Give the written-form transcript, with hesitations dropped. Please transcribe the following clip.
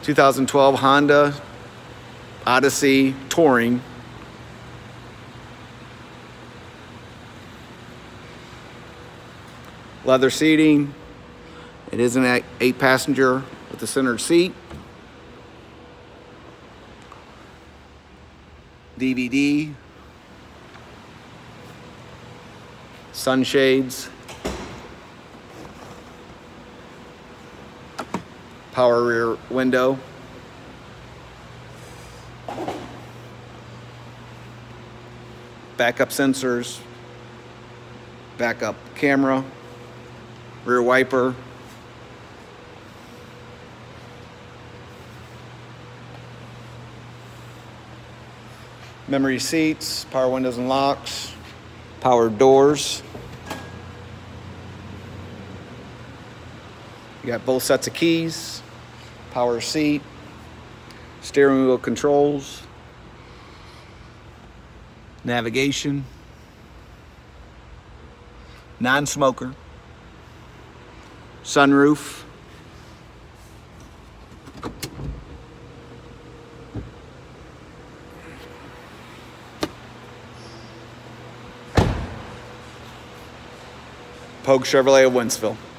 2012 Honda Odyssey Touring. Leather seating. It is an 8-passenger with a centered seat. DVD. Sunshades. Power rear window. Backup sensors. Backup camera. Rear wiper. Memory seats, power windows and locks, power doors. You got both sets of keys, power seat, steering wheel controls, navigation, non-smoker, sunroof, Poage Chevrolet of Wentzville.